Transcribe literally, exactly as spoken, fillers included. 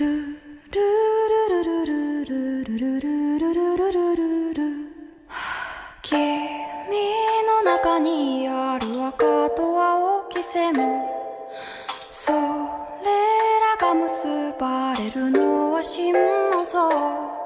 君の中にある赤と青き線も、それらが結ばれるのは心の像。